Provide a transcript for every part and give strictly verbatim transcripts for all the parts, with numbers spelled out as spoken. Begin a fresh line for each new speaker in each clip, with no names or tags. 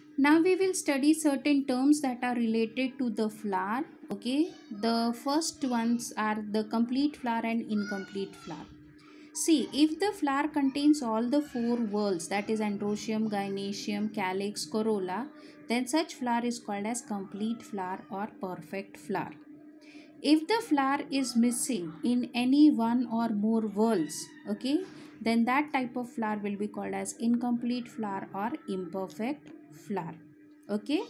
Now we will study certain terms that are related to the flower. Okay, the first ones are the complete flower and incomplete flower. See, if the flower contains all the four whorls, that is androecium, gynoecium, calyx, corolla, then such flower is called as complete flower or perfect flower. If the flower is missing in any one or more whorls, okay, then that type of flower will be called as incomplete flower or imperfect flower. Okay.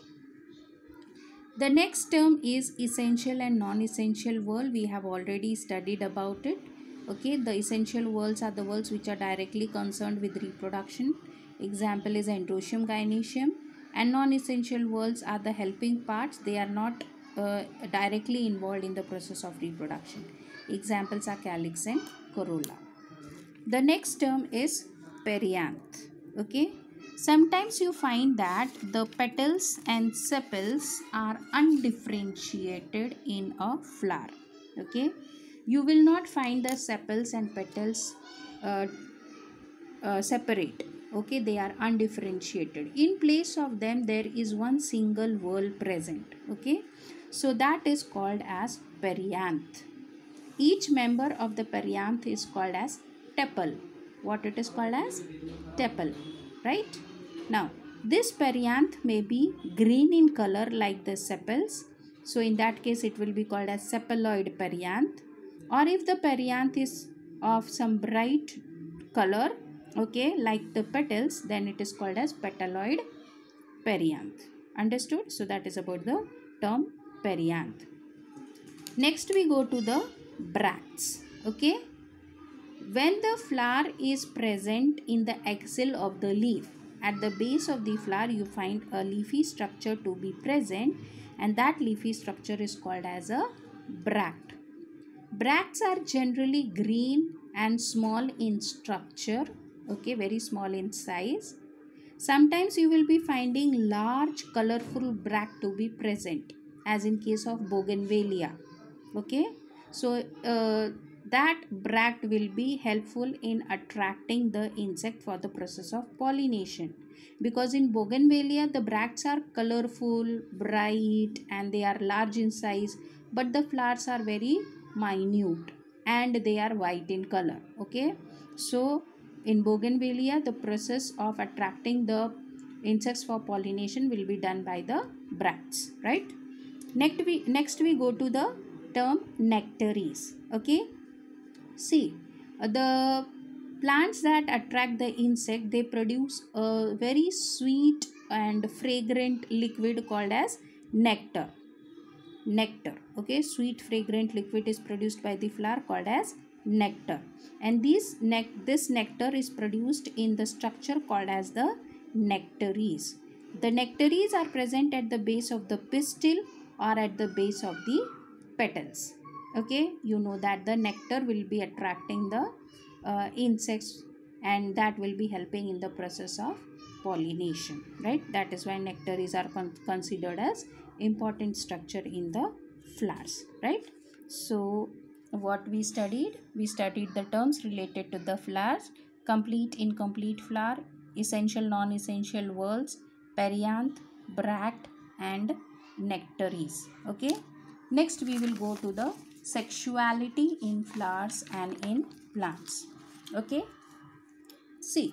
The next term is essential and non-essential whorl. We have already studied about it. Okay, the essential whorls are the whorls which are directly concerned with reproduction. Example is androecium, gynoecium. And non-essential whorls are the helping parts. They are not uh, directly involved in the process of reproduction. Examples are calyx and corolla. The next term is perianth. Okay. Sometimes you find that the petals and sepals are undifferentiated in a flower. Okay. You will not find the sepals and petals uh, uh, separate. Okay. They are undifferentiated. In place of them, there is one single whorl present. Okay. So that is called as perianth. Each member of the perianth is called as tepal. What it is called as? Tepal. Right? Now, this perianth may be green in color like the sepals. So, in that case, it will be called as sepaloid perianth. Or if the perianth is of some bright color, okay, like the petals, then it is called as petaloid perianth. Understood? So, that is about the term perianth. Next, we go to the bracts. Okay. When the flower is present in the axil of the leaf, at the base of the flower you find a leafy structure to be present, and that leafy structure is called as a bract. Bracts are generally green and small in structure, okay, very small in size. Sometimes you will be finding large colorful bract to be present, as in case of bougainvillea. Okay, so uh, that bract will be helpful in attracting the insect for the process of pollination, because in bougainvillea the bracts are colorful, bright, and they are large in size, but the flowers are very minute and they are white in color. Okay, so in bougainvillea the process of attracting the insects for pollination will be done by the bracts, right? Next we next we go to the term nectaries. Okay, see, uh, the plants that attract the insect, they produce a very sweet and fragrant liquid called as nectar. Nectar. Okay, sweet fragrant liquid is produced by the flower called as nectar, and this nec this nectar is produced in the structure called as the nectaries. The nectaries are present at the base of the pistil or at the base of the petals. Okay, you know that the nectar will be attracting the uh, insects, and that will be helping in the process of pollination, right? That is why nectaries are con considered as important structure in the flowers, right? So what we studied? We studied the terms related to the flowers: complete, incomplete flower, essential, non-essential whorls, perianth, bract, and nectaries. Okay. Next we will go to the sexuality in flowers and in plants. Okay. See,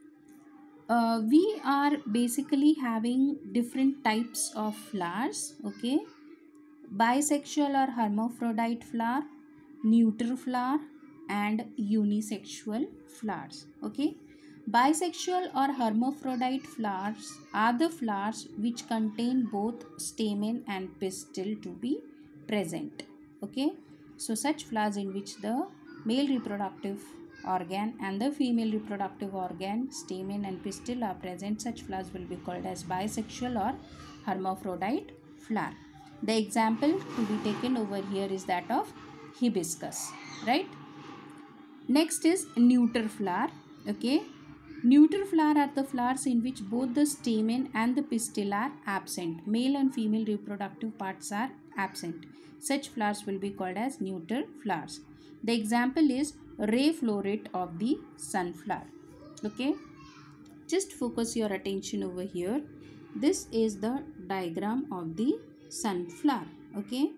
uh, we are basically having different types of flowers. Okay. Bisexual or hermaphrodite flower, neuter flower, and unisexual flowers. Okay. Bisexual or hermaphrodite flowers are the flowers which contain both stamen and pistil to be present. Okay. So such flowers in which the male reproductive organ and the female reproductive organ, stamen and pistil are present, such flowers will be called as bisexual or hermaphrodite flower. The example to be taken over here is that of hibiscus, right? Next is neuter flower. Okay. Neuter flower are the flowers in which both the stamen and the pistil are absent. Male and female reproductive parts are absent. Such flowers will be called as neuter flowers. The example is ray floret of the sunflower. Okay. Just focus your attention over here. This is the diagram of the sunflower. Okay.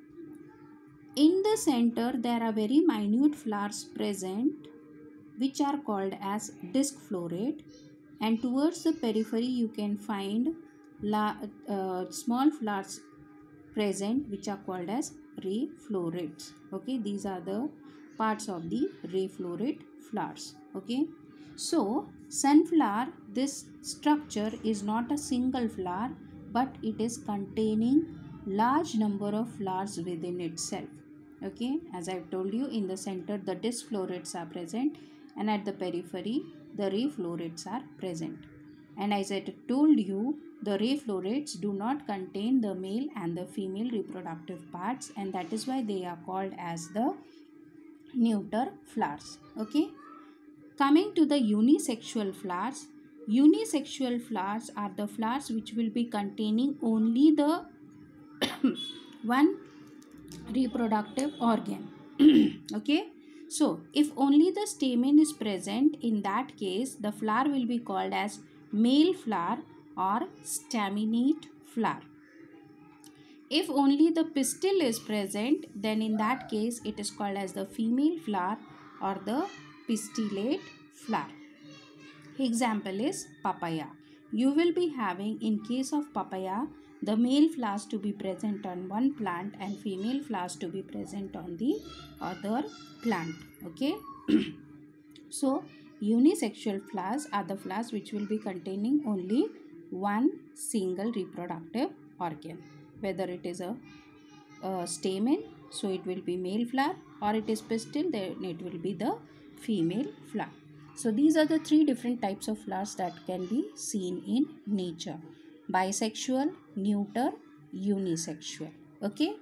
In the center there are very minute flowers present, which are called as disc florate, and towards the periphery you can find la uh, small flowers present, which are called as ray florates. Okay, these are the parts of the ray florate flowers. Okay, so sunflower, this structure is not a single flower, but it is containing large number of flowers within itself. Okay, as I told you, in the center the disc florates are present, and at the periphery the ray florates are present. And as I told you, the ray florates do not contain the male and the female reproductive parts, and that is why they are called as the neuter flowers. Okay, coming to the unisexual flowers. Unisexual flowers are the flowers which will be containing only the one reproductive organ. Okay, so if only the stamen is present, in that case the flower will be called as male flower or staminate flower. If only the pistil is present, then in that case it is called as the female flower or the pistillate flower. Example is papaya. You will be having, in case of papaya, the male flowers to be present on one plant and female flowers to be present on the other plant. Okay. So unisexual flowers are the flowers which will be containing only one single reproductive organ, whether it is a, a stamen, so it will be male flower, or it is pistil, then it will be the female flower. So these are the three different types of flowers that can be seen in nature: bisexual, neuter, unisexual. Okay.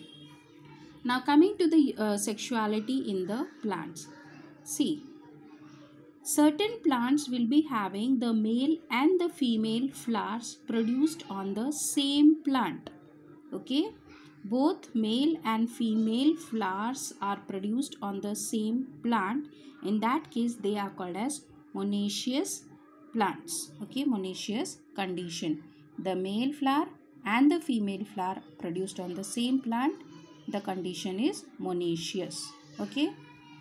Now coming to the uh, sexuality in the plants. See, certain plants will be having the male and the female flowers produced on the same plant. Okay, both male and female flowers are produced on the same plant. In that case they are called as monoecious plants. Okay, monoecious condition. The male flower and the female flower produced on the same plant, the condition is monoecious. Okay.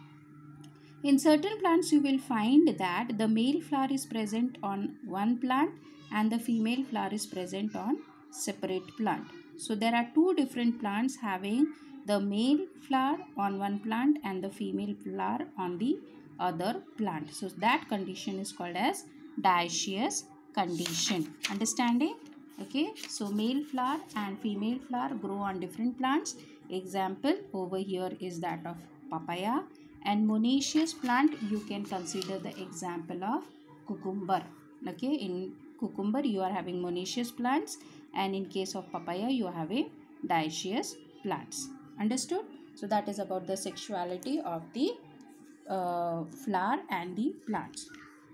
In certain plants you will find that the male flower is present on one plant and the female flower is present on separate plant. So there are two different plants having the male flower on one plant and the female flower on the other plant. So that condition is called as dioecious condition. Understanding? Okay. So male flower and female flower grow on different plants. Example over here is that of papaya. And monoecious plant you can consider the example of cucumber. Okay, in cucumber you are having monoecious plants, and in case of papaya you are having dioecious plants. Understood? So that is about the sexuality of the uh, flower and the plants.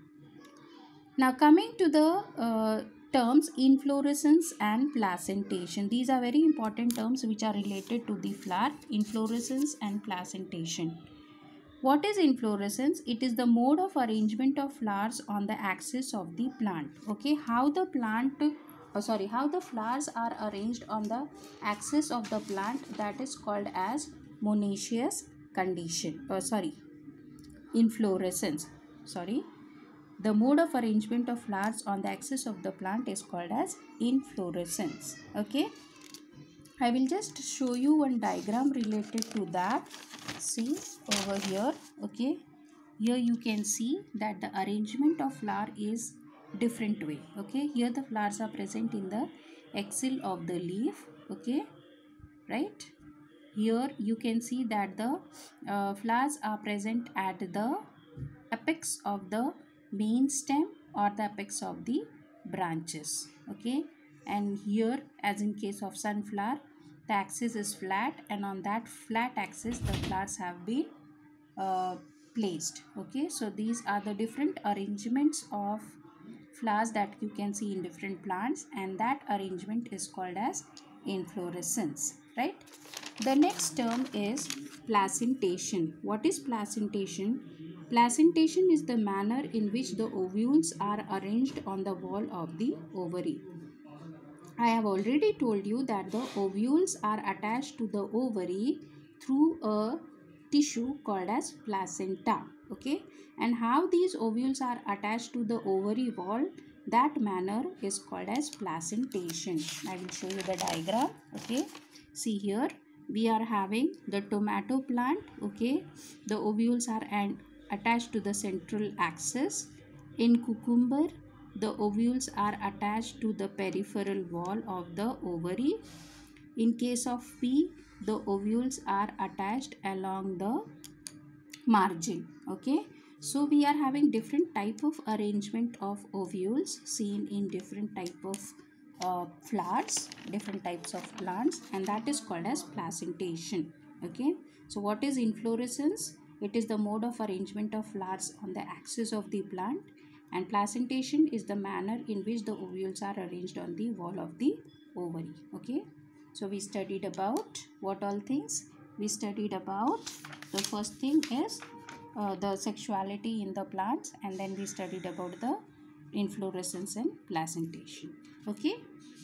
Now coming to the uh, terms inflorescence and placentation. These are very important terms which are related to the flower: inflorescence and placentation. What is inflorescence? It is the mode of arrangement of flowers on the axis of the plant. Okay, how the plant, oh sorry, how the flowers are arranged on the axis of the plant, that is called as monoecious condition. Oh sorry, inflorescence. Sorry, the mode of arrangement of flowers on the axis of the plant is called as inflorescence. Okay, I will just show you one diagram related to that. See over here. Okay, here you can see that the arrangement of flower is different way. Okay, here the flowers are present in the axil of the leaf. Okay, right, here you can see that the uh, flowers are present at the apex of the main stem or the apex of the branches. Okay, and here, as in case of sunflower, the axis is flat, and on that flat axis the flowers have been uh, placed. Okay, so these are the different arrangements of flowers that you can see in different plants, and that arrangement is called as inflorescence. Right. The next term is placentation. What is placentation? Placentation is the manner in which the ovules are arranged on the wall of the ovary. I have already told you that the ovules are attached to the ovary through a tissue called as placenta. Okay, and how these ovules are attached to the ovary wall, that manner is called as placentation. I will show you the diagram. Okay, see here we are having the tomato plant. Okay, the ovules are and attached to the central axis. In cucumber, the ovules are attached to the peripheral wall of the ovary. In case of pea, the ovules are attached along the margin. Okay, so we are having different type of arrangement of ovules seen in different type of uh, flowers, different types of plants, and that is called as placentation. Okay, so what is inflorescence? It is the mode of arrangement of flowers on the axis of the plant, and placentation is the manner in which the ovules are arranged on the wall of the ovary. Okay, so we studied about what all things? We studied about the first thing is uh, the sexuality in the plants, and then we studied about the inflorescence and placentation. Okay,